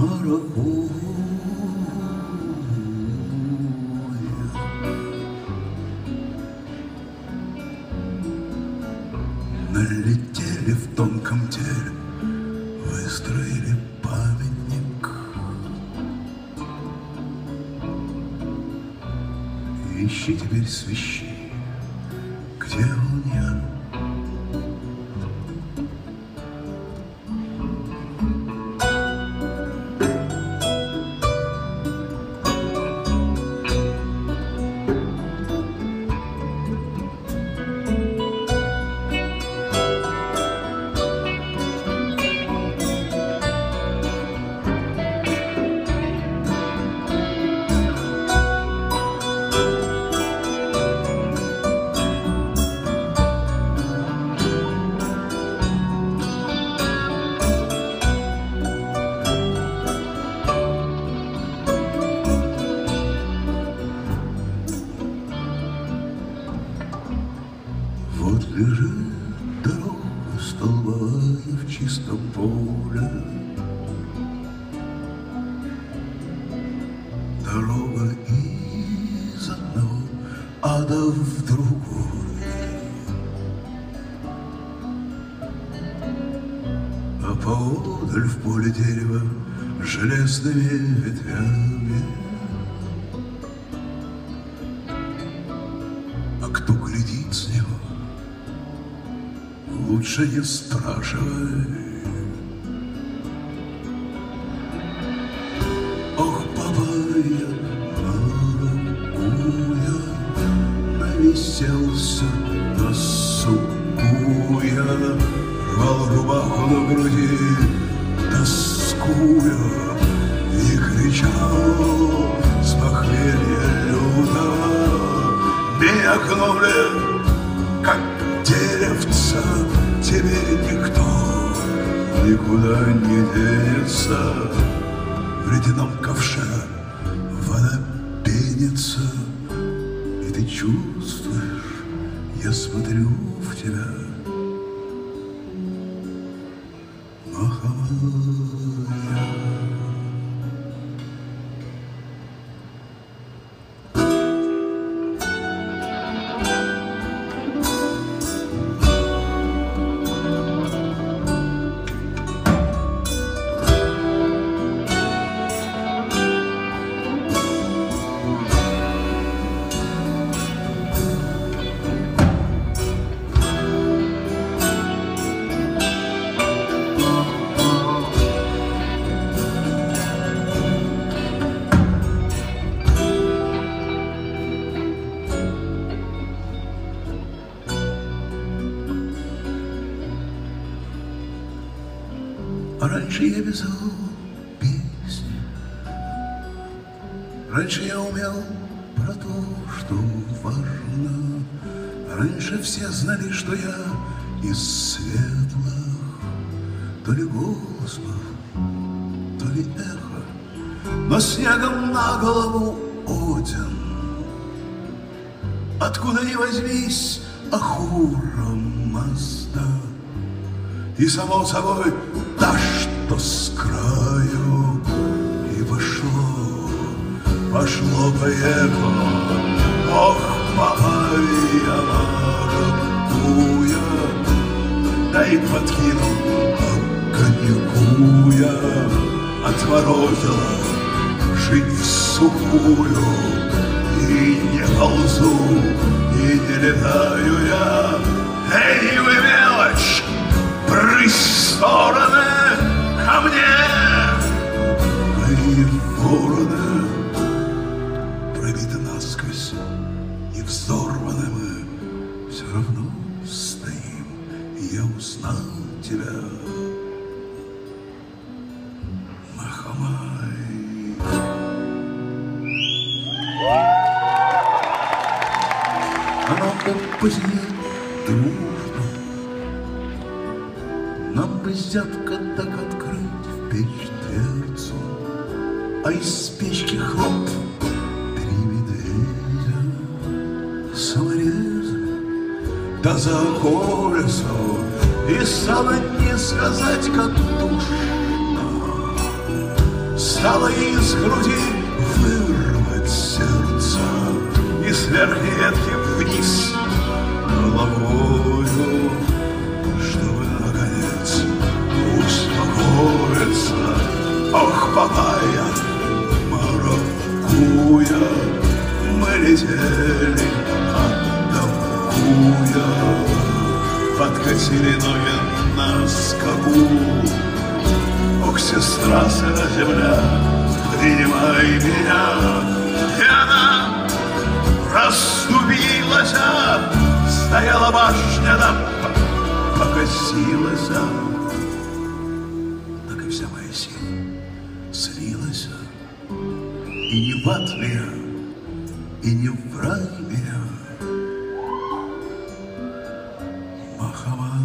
Налетели в тонком теле, выстроили памятник. Ищи теперь свищи, где он я. Вот лежит дорога столбовая в чистом поле. Дорога из одного ада в другой. А поодаль в поле дерева железными ветвями. А кто глядит с него, лучше не спрашивай. Ох, папа, я маракуя, нависелся на суку я, рвал рубаху на груди, тоскуя, и кричал с похмелья лютого: меня гнули, как деревца, теперь никто никуда не денется. В ледяном ковше вода пенится, и ты чувствуешь, я смотрю в тебя, маховая. Раньше я вязал песни, раньше я умел про то, что важно. Раньше все знали, что я из светлых, то ли голос был, то ли эхо, но снегом на голову Один. Откуда ни возьмись, Ахура Мазда. И само собой, да что с краю, и пошло-поехало. Ох, Бавария, маракуя, да и подкинул коньяку я, отморозила жизнь сухую. И не ползу, и не летаю я. Эй, вы, мелочь, брысь в стороны ко мне. Мои вороны пробиты насквозь, и взорваны мы все равно стоим. И я узнал тебя, Махамай. А нам бы позднее дружбу, нам бы зябко так открыть в печь дверцу, а из печки хлоп 3 медведя саморезами, да за колесо, и стало не сказать, как душно. стало из груди вырвать сердце и с верхней ветки вниз головою, чтобы наконец успокоиться. Ох, папайя, маракуйя, мы летели от Дамкуя, подкатили ноги на скаку. Ох, сестра, сыра земля, принимай меня. И она расступилась, стояла башня, да покосилась, так и вся моя сила слилась. И не в ад меня, и не в рай меня, Махамая.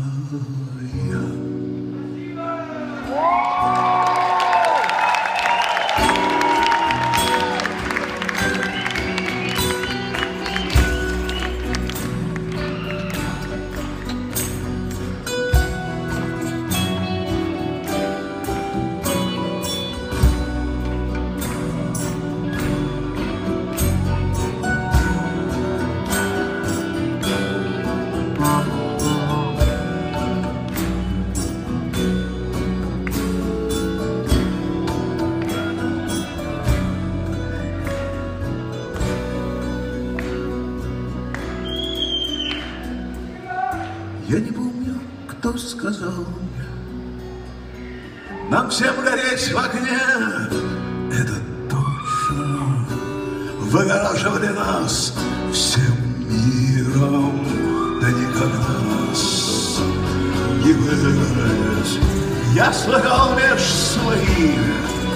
Я не помню, кто сказал мне, нам всем гореть в огне. Это точно выгораживали нас всем миром, да никак нас не выгорать. Я слыхал меж своими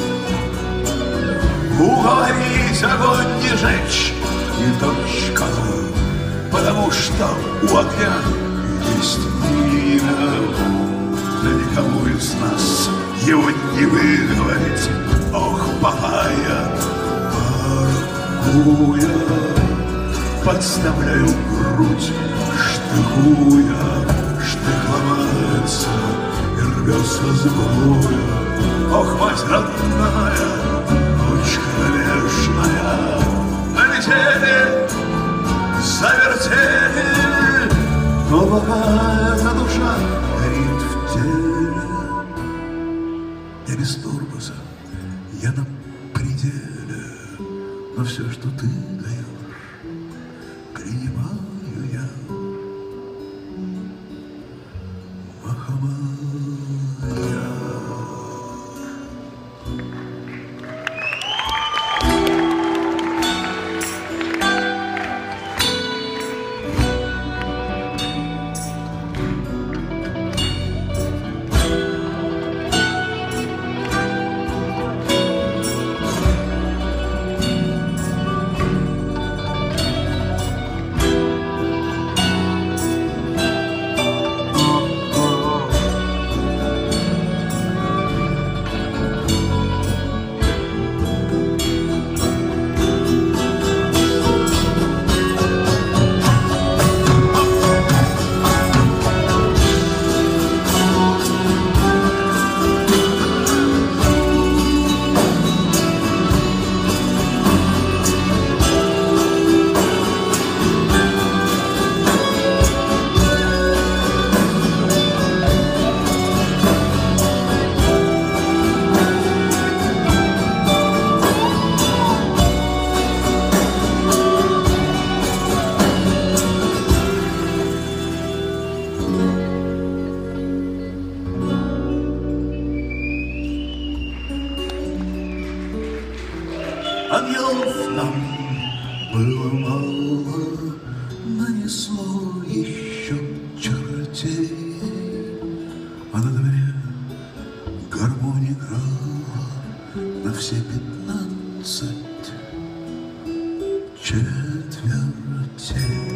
уговорить огонь не жечь, и точка, потому что у огня есть имя, да никому из нас его не выговорить. Ох, папайя, паркуя, подставляю грудь, штыкуя, штык ломается и рвется с боя. Ох, мать родная, дочка нежная, налетели, завертели. Но пока эта душа горит в теле, я без турбуса, я на пределе, но все, что ты даешь, принимаю я, Махамая. Ангелов нам было мало, нанесло еще чертей, а на дворе гармония играла на все 15 четвертей.